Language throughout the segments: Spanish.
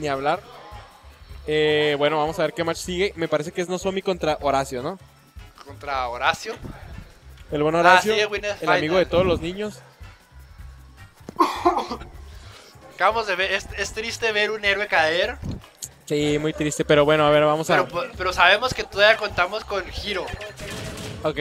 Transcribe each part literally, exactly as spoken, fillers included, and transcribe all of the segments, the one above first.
ni hablar. Eh, bueno, vamos a ver qué match sigue. Me parece que es Nozomi contra Horacio, ¿no? Contra Horacio. El buen Horacio, Ah, sí, Winner el Final. amigo de todos los niños. Acabamos de ver, es, es triste ver un héroe caer. Sí, muy triste, pero bueno, a ver, vamos a... Pero, pero sabemos que todavía contamos con Hiro. Ok.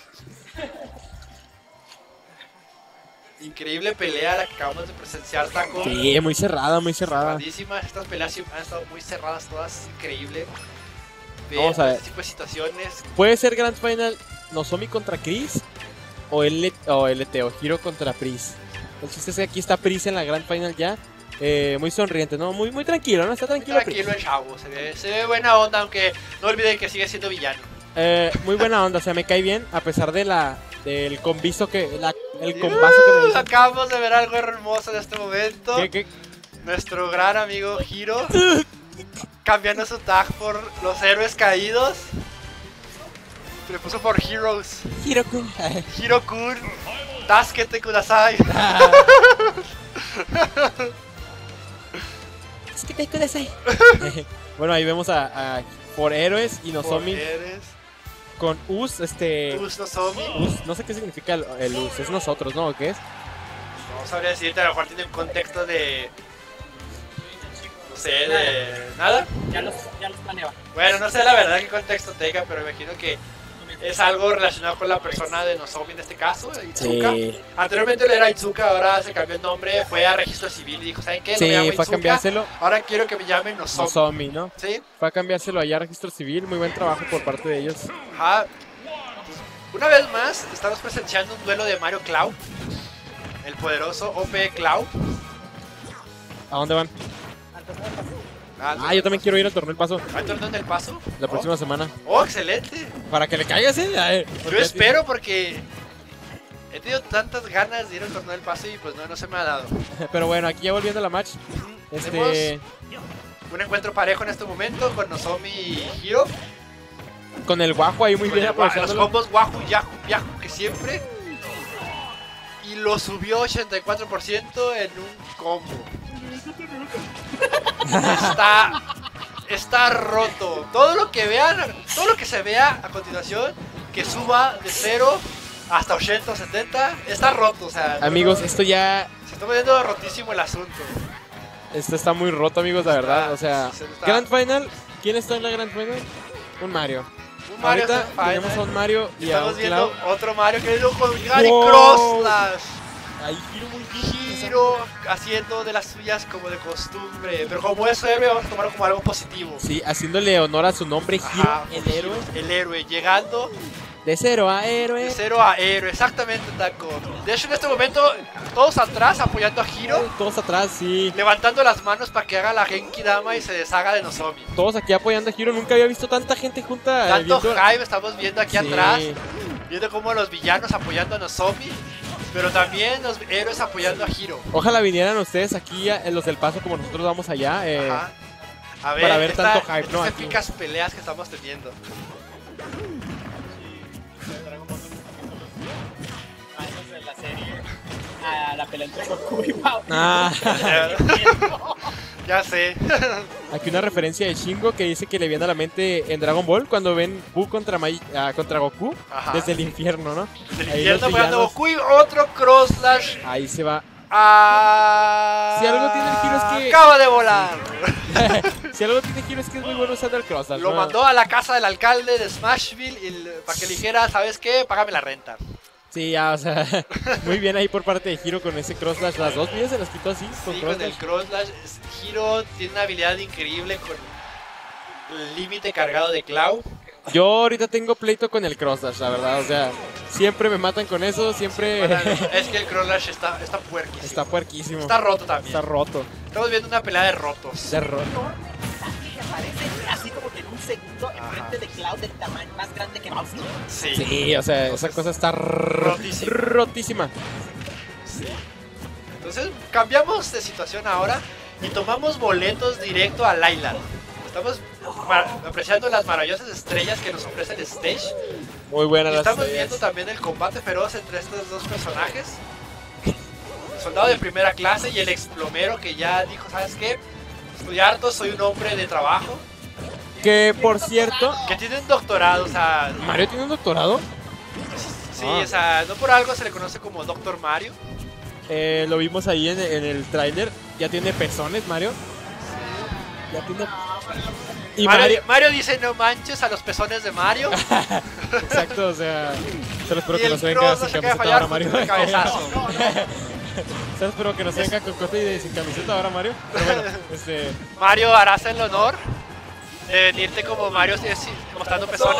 Increíble pelea la que acabamos de presenciar, Taco. Sí, muy cerrada, muy cerrada. Cerradísima. Estas peleas han estado muy cerradas todas, increíble. Ver Vamos a ver. este tipo de situaciones. Puede ser Grand Final Nozomi contra Chris o, L o L T o Hiro contra Pris. El chiste es que aquí está Pris en la Grand Final ya. Eh, muy sonriente, ¿no? Muy, muy tranquilo, ¿no? Está tranquilo. Muy tranquilo el chavo, se ve, se ve buena onda, aunque no olviden que sigue siendo villano. Eh, muy buena onda, o sea, me cae bien a pesar de la del combizo que la, el combazo que me hizo. Acabamos de ver algo hermoso en este momento. ¿Qué, qué? Nuestro gran amigo Hiro cambiando su tag por los héroes caídos. Le puso por Heroes. Hiro-kun. Hiro-kun, Tasukete Kudasai. Es que te kudasai. Bueno, ahí vemos a, a por héroes y Nozomi Eres con Us, este... Us Nozomi. Us, no sé qué significa el, el Us, es nosotros, ¿no? ¿O qué es? No sabría decirte, a lo mejor tiene un contexto de... No sé, de... ¿Nada? Ya los, ya los planeaba. Bueno, no sé la verdad qué contexto tenga, pero imagino que es algo relacionado con la persona de Nozomi en este caso, Itsuka. Sí. Anteriormente él era Itsuka, ahora se cambió el nombre, fue a registro civil y dijo, ¿saben qué? No me Sí, llamo fue a Itsuka, cambiárselo. ahora quiero que me llamen Nozomi. Nozomi, ¿no? ¿Sí? Fue a cambiárselo allá a registro civil, muy buen trabajo por parte de ellos. Ajá. Una vez más, estamos presenciando un duelo de Mario Cloud. El poderoso O P Cloud. ¿A dónde van? Ah, Ah, yo también quiero ir al torneo del paso ¿Al torneo del paso? la Oh. próxima semana. Oh, excelente. Para que le caigas, ¿eh? A ver, Yo porque- espero porque he tenido tantas ganas de ir al torneo del paso y pues no, no se me ha dado. Pero bueno, aquí ya volviendo a la match. Tenemos Este... un encuentro parejo en este momento con Nozomi y Hiro. Con el guajo ahí muy Con bien el gua- los aprovechándolo. combos Wahoo, Yahoo, Yahoo que siempre. Y lo subió ochenta y cuatro por ciento en un combo. Está, está roto. Todo lo que vean, todo lo que se vea a continuación, que suba de cero hasta ochenta o setenta, está roto. O sea, Amigos, no- esto ya... se está volviendo rotísimo el asunto. Esto está muy roto, amigos, la verdad. O sea, Sí, se está- Grand Final. ¿Quién está en la Grand Final? Un Mario. Un Mario Ahorita está en tenemos a final. un Mario y a Estamos un viendo Cloud. otro Mario que lo jugar y Wow. Cross Slash. Ahí Hiro muy bien. Hiro haciendo de las suyas como de costumbre. Pero como es héroe, vamos a tomarlo como algo positivo. Sí, haciéndole honor a su nombre, Hiro, Ajá, el héroe. El héroe, llegando De cero a de héroe. cero a héroe, exactamente, Taco. De hecho, en este momento, todos atrás apoyando a Hiro, Todos atrás, sí. levantando las manos para que haga la Genki Dama y se deshaga de Nozomi. Todos aquí apoyando a Hiro. Nunca había visto tanta gente junta. eh, Tanto viendo- hype estamos viendo aquí Sí. atrás, viendo como los villanos apoyando a Nozomi, pero también los héroes apoyando a Hiro. Ojalá vinieran ustedes aquí, a- en los del paso, como nosotros vamos allá. eh, Ajá. A ver, para ver esta- tanto hype, ¿no? estas Aquí. épicas peleas que estamos teniendo. Años de la serie a la pelea entre Goku y Mao. Ah, Ya sé. aquí una referencia de Shingo que dice que le viene a la mente en Dragon Ball cuando ven Buu contra, Mai- ah, contra Goku Ajá. desde el infierno, ¿no? Del Ahí infierno los apoyando a villanos. Goku y otro Cross Slash. Ahí se va. Ah, Si algo tiene el Hiro es que- acaba de volar. Si algo tiene Hiro es que es muy bueno usando el cross. Lo mandó a la casa del alcalde de Smashville y el- para que le dijera, ¿sabes qué? Págame la renta. Sí, ya, o sea, muy bien ahí por parte de Hiro con ese cross dash. Las dos vidas se las quitó así, con Sí, cross con el dash. Cross Slash. Hiro tiene una habilidad increíble con el límite cargado de Cloud. Yo ahorita tengo pleito con el cross dash, la verdad. O sea, siempre me matan con eso, siempre Bueno, es que el Cross Slash está, está puerquísimo. está puerquísimo. Está roto también. Está roto. Estamos viendo una pelea de rotos. De roto. Que aparece así como que en un segundo Ajá. enfrente de Cloud del tamaño más grande que Bowser. Sí. Sí, o sea, esa cosa está ro- Rotísima. rotísima. Entonces cambiamos de situación ahora y tomamos boletos directo a Island. Estamos mar- apreciando las maravillosas estrellas que nos ofrece el stage. Muy buena Y las estamos estrellas. viendo también el combate feroz entre estos dos personajes. El soldado de primera clase y el explomero que ya dijo, ¿sabes qué? estoy harto, soy un hombre de trabajo. Que por cierto, Que tiene un doctorado, o sea... Mario tiene un doctorado. Sí, Ah. o sea, no por algo se le conoce como Doctor Mario. Eh, lo vimos ahí en, en el tráiler. Ya tiene pezones, Mario. Ya tiene. Y Mario, Mario. Mario dice no manches a los pezones de Mario. Exacto, o sea. Solo espero Y que el no se venga Cross sin no se acaba de camiseta fallar ahora, Mario. con un cabezazo. Solo espero que no se venga con cote y de- sin camiseta ahora, Mario. Pero bueno, este. Mario, harás el honor de venirte como Mario eh, sí, mostrando pezones.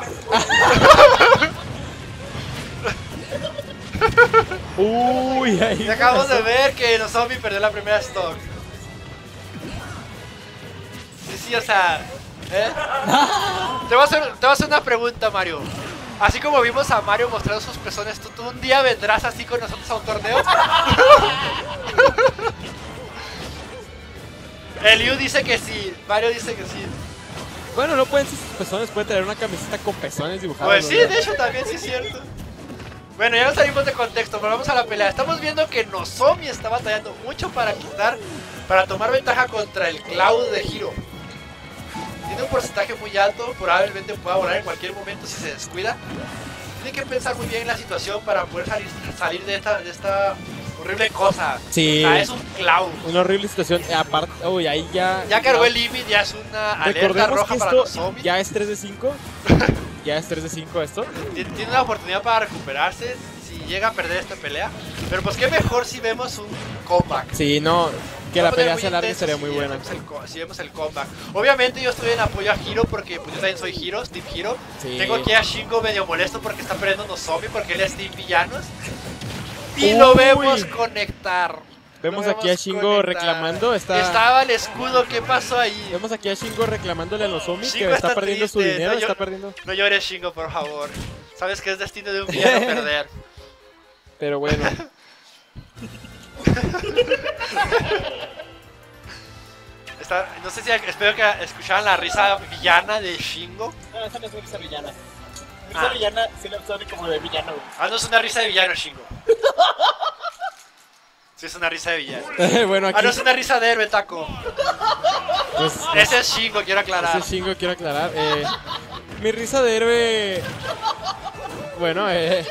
Uy, ahí. Y acabamos de ver que Nozomi perdió la primera stock. Sí, sí, o sea. ¿eh? Te, voy a hacer, te voy a hacer una pregunta, Mario. Así como vimos a Mario mostrando sus pezones, ¿tú, tú un día vendrás así con nosotros a un torneo? Eliu dice que sí, Mario dice que sí. Bueno, no pueden ser sus pezones, pueden tener una camiseta con pezones dibujados. Pues ¿no? sí, de hecho también sí es cierto. Bueno, ya nos salimos de contexto, pero vamos a la pelea. Estamos viendo que Nozomi está batallando mucho para quitar, para tomar ventaja contra el Cloud de Hiro. Tiene un porcentaje muy alto, probablemente pueda volar en cualquier momento si se descuida. Tiene que pensar muy bien en la situación para poder salir, salir de, esta, de esta horrible cosa. Sí. O sea, es un Cloud. Una horrible situación. Eh, aparte, uy, ahí ya. Ya cargó el límite, ya es una alerta Recordemos roja que para esto Nozomi. ya es tres de cinco. Ya es tres de cinco esto. Tiene tiene una oportunidad para recuperarse si llega a perder esta pelea. Pero pues qué mejor si vemos un comeback. Sí, no. Que Va la a poner pelea muy se alargue intenso sería si muy buena. vemos el co- si vemos el comeback. Obviamente yo estoy en apoyo a Hiro porque pues, yo también soy Hiro, Steve Hiro. Sí. Tengo aquí a Shingo medio molesto porque está perdiendo Nozomi porque él es Steve Villanos. Y lo Uy. vemos conectar. Vemos Lo aquí a Shingo reclamando, está- Estaba el escudo, ¿qué pasó ahí? Vemos aquí a Shingo reclamándole a Nozomi que Shingo está, está perdiendo su triste, dinero, no, yo- está perdiendo. No llores, Shingo, por favor. Sabes que es destino de un villano perder. Pero bueno. Está- no sé si espero que escucharan la risa villana de Shingo. No, esa no es mi risa villana. Mi risa Ah. villana sí la suena como de villano, güey. Ah, no es una risa de villano, Shingo. Sí, es una risa de villano. Bueno, Ah, aquí no es una risa de héroe, Taco. pues, Ese es Shingo, quiero aclarar. ese Shingo quiero aclarar. Eh, mi risa de héroe. Bueno, eh.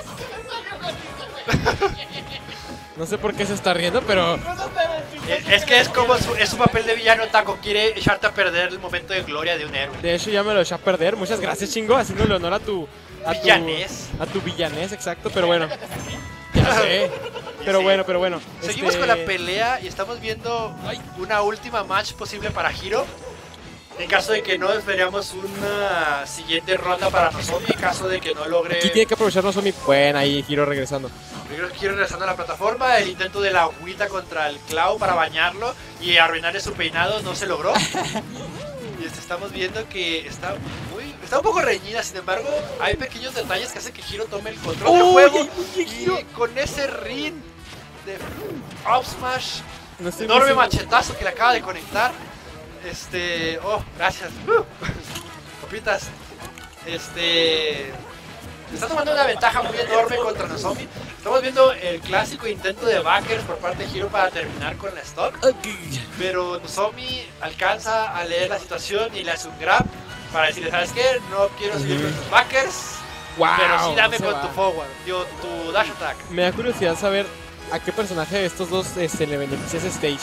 No sé por qué se está riendo, pero. Es, es que es como su, es su papel de villano, Taco. Quiere echarte a perder el momento de gloria de un héroe. De hecho ya me lo eché a perder. Muchas gracias, Shingo, haciéndole honor a tu. A tu Villanés. A tu villanés, exacto, pero bueno. Ya sé. Pero Sí. bueno, pero bueno. Seguimos este, con la pelea y estamos viendo una última match posible para Hiro. En caso de que no veríamos una siguiente ronda para Nozomi, en caso de que no logre... Aquí tiene que aprovechar Nozomi. Bueno, ahí Hiro regresando. Primero Hiro regresando a la plataforma, el intento de la agüita contra el Cloud para bañarlo y arruinarle su peinado no se logró. Y este, estamos viendo que está muy... Está un poco reñida, sin embargo, hay pequeños detalles que hacen que Hiro tome el control del ¡Uy, juego. ay, muy bien, Hiro! Y con ese ring de Up Smash, No estoy muy enorme seguro. machetazo que le acaba de conectar. Este... Oh, gracias. Uh, Copitas. Este... Está tomando una ventaja muy enorme contra Nozomi. Estamos viendo el clásico intento de backers por parte de Hiro para terminar con la stock. Pero Nozomi alcanza a leer la situación y le hace un grab para decirle, ¿sabes qué? No quiero seguir con tus backers, Wow, pero sí dame no se con va. tu forward, digo, tu dash attack. Me da curiosidad saber a qué personaje de estos dos este, le beneficia ese stage.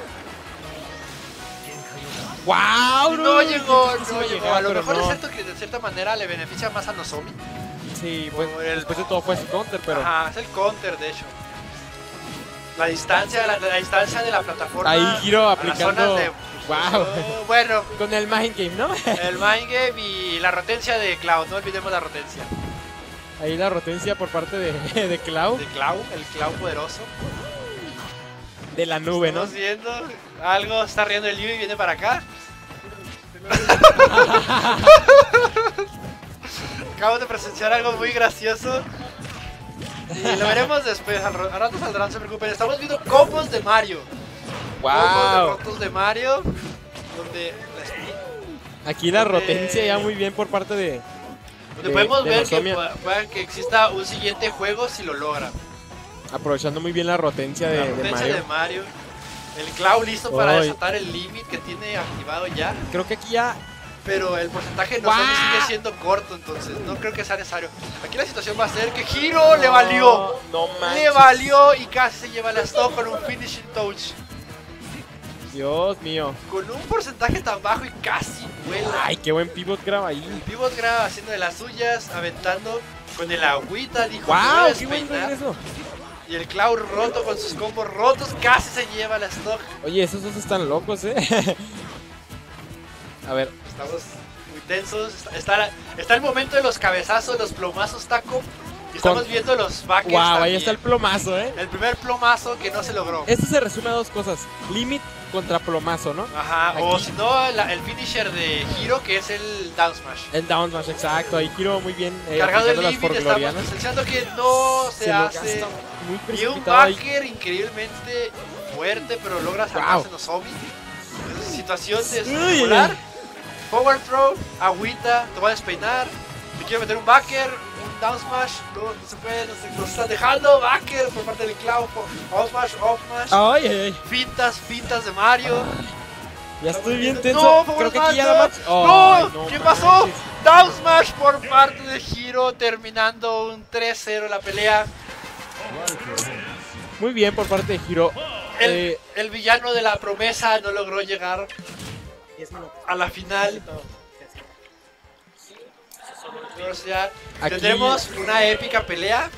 ¡Wow! No llegó, Sí, sí no iba a llegó. llegar, A lo pero mejor no. es cierto que de cierta manera le beneficia más a Nozomi. Sí, pues Por el- después de todo fue su counter, pero Ajá, es el counter, de hecho. La distancia, la, la distancia de la plataforma. ahí Hiro a las aplicando. zonas de- ¡Wow! Oh, bueno, Con el Mind Game, ¿no? el mind game y la rotencia de Cloud, no olvidemos la rotencia. Ahí la rotencia por parte de, de Cloud, De Cloud, el Cloud poderoso. de la nube, ¿no? Estamos viendo algo, está riendo el Liu y viene para acá. Acabo de presenciar algo muy gracioso. Y lo veremos después, al ra- al rato saldrán, no se preocupen. Estamos viendo combos de Mario. Combos de ¡Wow! rotos de Mario. Donde, Aquí la Donde- rotencia ya muy bien por parte de. donde de- podemos de ver que, Nozomi, pueda- pueda que exista un siguiente juego si lo logran. aprovechando muy bien la rotencia de, La de rotencia Mario. de Mario. El Cloud listo para Ay. desatar el límite que tiene activado ya. Creo que aquí ya... Pero el porcentaje de ¡Guau! Nozomi sigue siendo corto, entonces no creo que sea necesario. Aquí la situación va a ser que Hiro le valió. No manches. Le valió y casi se lleva la stock con un finishing touch. Dios mío. Con un porcentaje tan bajo y casi vuela. Ay, qué buen pivot graba El ahí. Pivot graba haciendo de las suyas, aventando con el agüita, dijo. "Me voy a ¡Wow! ¡Qué buen despeinar". regreso! Y el Cloud roto con sus combos rotos, casi se lleva la stock. Oye, esos dos están locos, ¿eh? A ver. Estamos muy tensos. Está, está, la- está el momento de los cabezazos, los plomazos, taco. Y estamos Con- viendo los backers. ¡Wow! Ahí también. está el plomazo, ¿eh? El primer plomazo que no se logró. Esto se resume a dos cosas. Limit contra plomazo, ¿no? Ajá, o Aquí. si no, la- el finisher de Hiro, que es el down smash. El down smash, exacto. Ahí Hiro muy bien. Eh, Cargado de aplicando las límite, estamos forglorianas. presenciando que no se, Se lo hace. gasta muy Y un precipitado ahí. backer increíblemente fuerte, pero logra Wow. salvarse Nozomi. Situación de Uy, uy, singular. uy. Power throw, agüita, te va a despeinar. Te quiero meter un backer, un down smash. No, no se puede, no se nos están dejando. Backer por parte del Cloud. Off smash, off smash. Ay, ay, ay. Fintas, fintas de Mario. Ya estoy bien tenso. No, Power Creo que aquí ya smash, la no. match. ¡No! Ay, ¿Qué manches. pasó? Down smash por parte de Hiro, terminando un tres cero la pelea. Muy bien por parte de Hiro. El, Eh, el villano de la promesa no logró llegar a la final. Entonces ya Aquí- tendremos una épica pelea.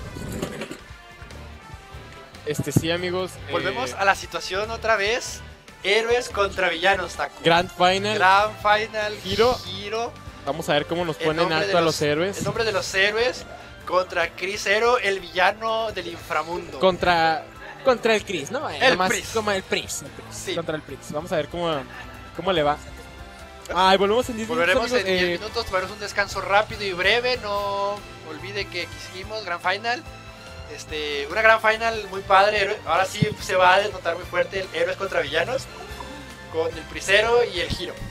este sí, amigos. eh, Volvemos a la situación otra vez. Héroes contra villanos, Taku. Grand Final. Grand Final. Hiro. Hiro. Vamos a ver cómo nos En ponen nombre de alto a los héroes. En nombre de los héroes. Contra Chris Hero, el villano del inframundo. Contra. Contra el Chris, ¿no? Eh, El nomás Pris. Como el Pris. el Pris, Sí. Contra el Pris. Vamos a ver cómo, cómo le va. Ay, volvemos en diez Volveremos minutos, en amigos. diez Eh, minutos, tomaremos un descanso rápido y breve. No olvide que aquí seguimos, Grand Final. Este, una Grand Final muy padre. héroe- Ahora sí se va a denotar muy fuerte el héroes contra villanos. Con el Prisero y el Hiro.